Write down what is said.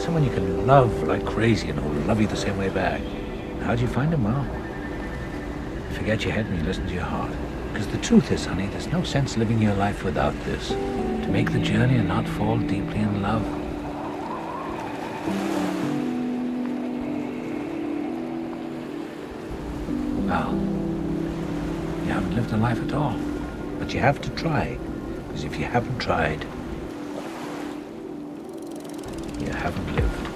someone you can love like crazy and who'll love you the same way back. How do you find him? Well, forget your head and you listen to your heart. Because the truth is, honey, there's no sense living your life without this. To make the journey and not fall deeply in love. Well, you haven't lived a life at all. But you have to try. Because if you haven't tried, you haven't lived.